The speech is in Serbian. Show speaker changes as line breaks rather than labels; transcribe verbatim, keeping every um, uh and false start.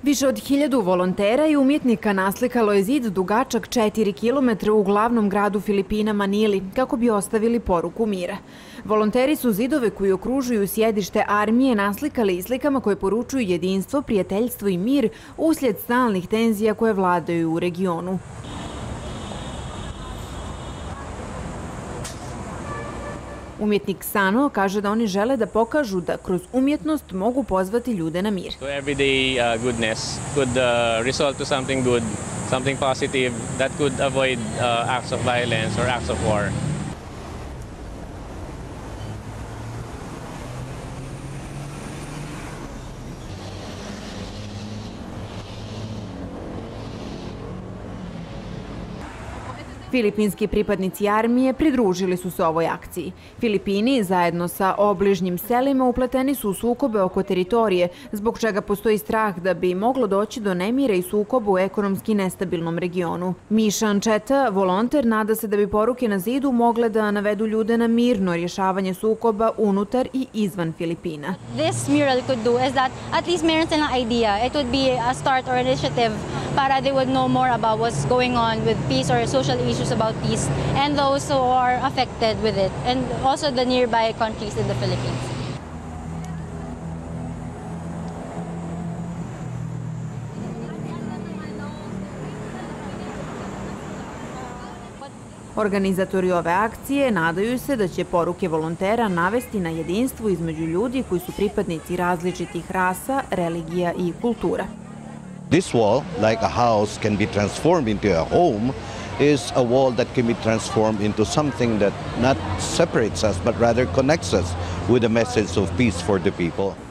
Više od hiljadu volontera i umjetnika naslikalo je zid dugačak četiri kilometra u glavnom gradu Filipina Manili kako bi ostavili poruku mira. Volonteri su zidove koji okružuju sjedište armije naslikali i slikama koje poručuju jedinstvo, prijateljstvo i mir uslijed stalnih tenzija koje vladaju u regionu. Umjetnik Sano kaže da oni žele da pokažu da kroz umjetnost mogu pozvati ljude na mir.
Everyday uh, goodness could uh, result to something good, something positive that could avoid uh, acts of violence or acts of war.
Filipinski pripadnici armije pridružili su se ovoj akciji. Filipini zajedno sa obližnjim selima upleteni su u sukobe oko teritorije, zbog čega postoji strah da bi moglo doći do nemira i sukoba u ekonomski nestabilnom regionu. Miša Ančeta, volonter, nada se da bi poruke na zidu mogle da navedu ljude na mirno rješavanje sukoba unutar i izvan Filipina.
This mural could do is that at least meron silang idea. It would be a start or initiative para they would know more about what's going on with peace or social issues about peace and those who are affected with it, and also the nearby countries in the Philippines.
Organizatori ove akcije nadaju se da će poruke volontera navesti na jedinstvo između ljudi koji su pripadnici različitih rasa, religija i kultura.
This wall, like a house can be transformed into a home, is a wall that can be transformed into something that not separates us, but rather connects us with a message of peace for the people.